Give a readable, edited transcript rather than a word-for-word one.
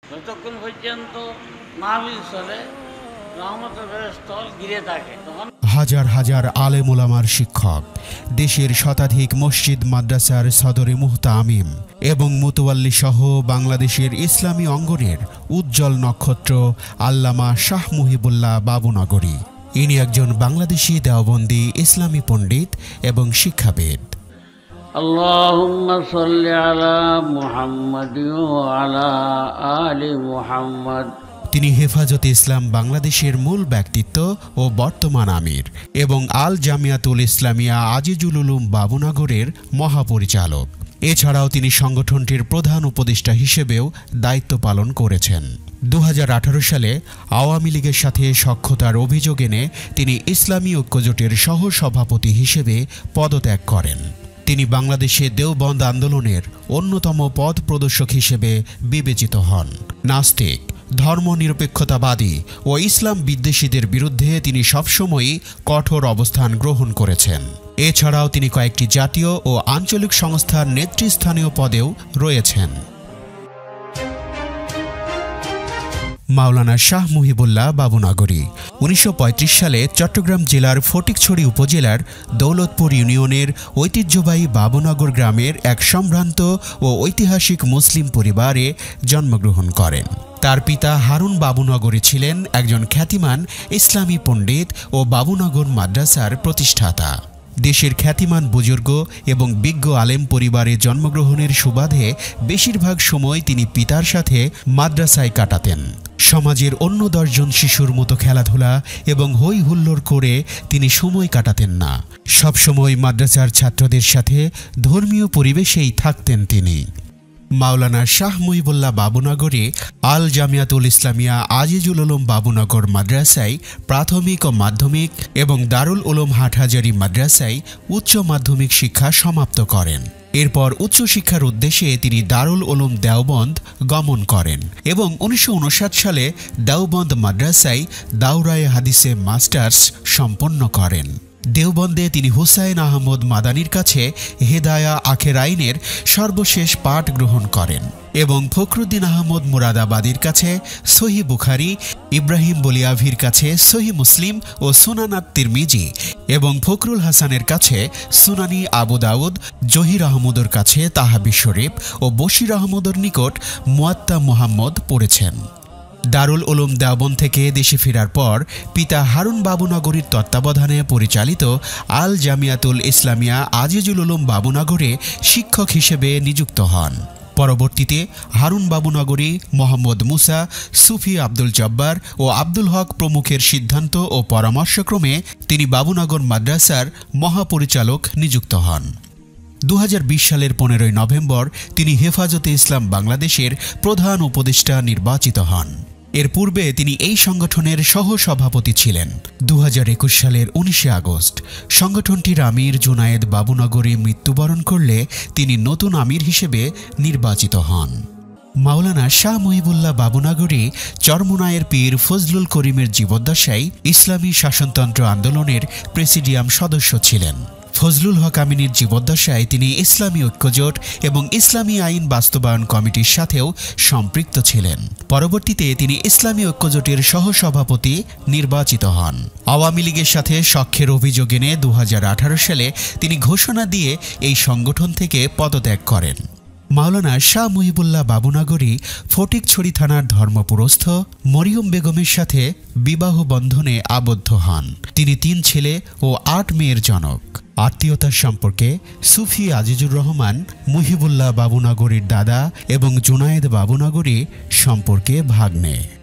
যতক্ষণ পর্যন্ত মাহফিল চলে রহমতের বেহেশত ঘিরে থাকে তখন হাজার হাজার আলেম ওলামার শিক্ষক, দেশের শতাধিক মসজিদ মাদ্রাসার সদরে মুহতামিম এবং মুতওয়াল্লি সহ বাংলাদেশের ইসলামী অঙ্গনের উজ্জ্বল নক্ষত্র আল্লামা শাহ মুহিবুল্লাহ বাবুনগরী। ইনি একজন বাংলাদেশি দেওবন্দি ইসলামী পণ্ডিত এবং শিক্ষাবিদ। আল্লাহুম্মা সাল্লি আলা মুহাম্মাদ ওয়া আলা আলি মুহাম্মাদ। তিনি হেফাজতে ইসলাম বাংলাদেশের মূল ব্যক্তিত্ব ও বর্তমান আমির এবং আল জামিয়াতুল ইসলামিয়া আজিজুল উলুম বাবুনগরের মহাপরিচালক। এছাড়াও তিনি সংগঠনটির প্রধান উপদেষ্টা হিসেবেও দায়িত্ব পালন করেছেন। 2018 সালে আওয়ামী লীগের সাথে সখ্যতার অভিযোগ এনে তিনি ইসলামী ঐক্যজোটের সহ সভাপতি হিসেবে পদত্যাগ করেন। তিনি বাংলাদেশে দেওবন্দ আন্দোলনের অন্যতম পথ প্রদর্শক হিসেবে বিবেচিত হন। নাস্তিক, ধর্মনিরপেক্ষতাবাদী ও ইসলাম বিদ্বেষীদের বিরুদ্ধে তিনি সবসময়ই কঠোর অবস্থান গ্রহণ করেছেন। এছাড়াও তিনি কয়েকটি জাতীয় ও আঞ্চলিক সংস্থার নেতৃস্থানীয় পদেও রয়েছেন। মাওলানা শাহ মুহিবুল্লাহ বাবুনগরী 1935 সালে চট্টগ্রাম জেলার ফটিকছড়ি উপজেলার দৌলতপুর ইউনিয়নের ঐতিহ্যবাহী বাবুনগর গ্রামের এক সম্ভ্রান্ত ও ঐতিহাসিক মুসলিম পরিবারে জন্মগ্রহণ করেন। তার পিতা হারুন বাবুনগরী ছিলেন একজন খ্যাতিমান ইসলামী পণ্ডিত ও বাবুনগর মাদ্রাসার প্রতিষ্ঠাতা। দেশের খ্যাতিমান বুজুর্গ এবং বিজ্ঞ আলেম পরিবারে জন্মগ্রহণের সুবাদে বেশিরভাগ সময় তিনি পিতার সাথে মাদ্রাসায় কাটাতেন। সমাজের অন্য 10 জন শিশুর মতো খেলাধুলা এবং হই হুল্লোড় করে তিনি সময় কাটাতেন না। সবসময় মাদ্রাসার ছাত্রদের সাথে ধর্মীয় পরিবেশেই থাকতেন তিনি। মাওলানা শাহ মুহিবুল্লাহ বাবুনগরী আল জামিয়াতুল ইসলামিয়া আজিজুল উলুম বাবুনগর মাদ্রাসায় প্রাথমিক ও মাধ্যমিক এবং দারুল উলুম হাটহাজারী মাদ্রাসায় উচ্চ মাধ্যমিক শিক্ষা সমাপ্ত করেন। এরপর উচ্চশিক্ষার উদ্দেশ্যে তিনি দারুল উলুম দেওবন্দ গমন করেন এবং 1959 সালে দেওবন্দ মাদ্রাসায় দাওরায়ে হাদিসে মাস্টার্স সম্পন্ন করেন। দেওবন্দে তিনি হুসাইন আহমদ মাদানির কাছে হেদায়া আখেরাইনের সর্বশেষ পাঠ গ্রহণ করেন এবং ফখরুদ্দিন আহমদ মুরাদাবাদীর কাছে সহিহ বুখারী, ইব্রাহিম বলিয়াভির কাছে সহিহ মুসলিম ও সুনান আত-তিরমিজি এবং ফখরুল হাসানের কাছে সুনানি আবু দাউদ, জহির আহমদের কাছে তাহাবি শরীফ ও বশির আহমদের নিকট মুয়াত্তা মুহাম্মদ পড়েছেন। দারুল উলুম দেওবন্দ থেকে দেশে ফেরার পর পিতা হারুন বাবুনগরীর তত্ত্বাবধানে পরিচালিত আল জামিয়াতুল ইসলামিয়া আজিজুল উলুম বাবুনগরে শিক্ষক হিসেবে নিযুক্ত হন। পরবর্তীতে হারুন বাবুনগরী, মোহাম্মদ মুসা, সুফি আব্দুল জব্বার ও আব্দুল হক প্রমুখের সিদ্ধান্ত ও পরামর্শক্রমে তিনি বাবুনগর মাদ্রাসার মহাপরিচালক নিযুক্ত হন। 2020 সালের 15 নভেম্বর তিনি হেফাজতে ইসলাম বাংলাদেশের প্রধান উপদেষ্টা নির্বাচিত হন। এর পূর্বে তিনি এই সংগঠনের সহ সভাপতি ছিলেন। 2021 সালের 19 আগস্ট সংগঠনটির আমির জুনায়েদ বাবুনগরী মৃত্যুবরণ করলে তিনি নতুন আমির হিসেবে নির্বাচিত হন। মাওলানা শাহ মুহিবুল্লাহ বাবুনগরী চরমোনাইয়ের পীর ফজলুল করিমের জীবদ্দশায় ইসলামী শাসনতন্ত্র আন্দোলনের প্রেসিডিয়াম সদস্য ছিলেন। ফজলুল হক আমিনীর জীবদ্দশায় তিনি ইসলামী ঐক্যজোট এবং ইসলামী আইন বাস্তবায়ন কমিটির সাথেও সম্পৃক্ত ছিলেন। পরবর্তীতে তিনি ইসলামী ঐক্যজোটের সহসভাপতি নির্বাচিত হন। আওয়ামী লীগের সাথে সখ্যের অভিযোগ এনে 2018 সালে তিনি ঘোষণা দিয়ে এই সংগঠন থেকে পদত্যাগ করেন। মাওলানা শাহ মুহিবুল্লাহ বাবুনগরী ফটিকছড়ি থানার ধর্মপুরস্থ মরিয়ম বেগমের সাথে বিবাহ বন্ধনে আবদ্ধ হন। তিনি 3 ছেলে ও 8 মেয়ের জনক। আত্মীয়তার সম্পর্কে সুফি আজিজুর রহমান মুহিবুল্লাহ বাবুনগরীর দাদা এবং জুনায়েদ বাবুনগরী সম্পর্কে ভাগ্নে।